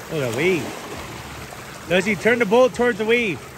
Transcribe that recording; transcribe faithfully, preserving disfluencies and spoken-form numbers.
Look at that wave. Does he turn the boat towards the wave?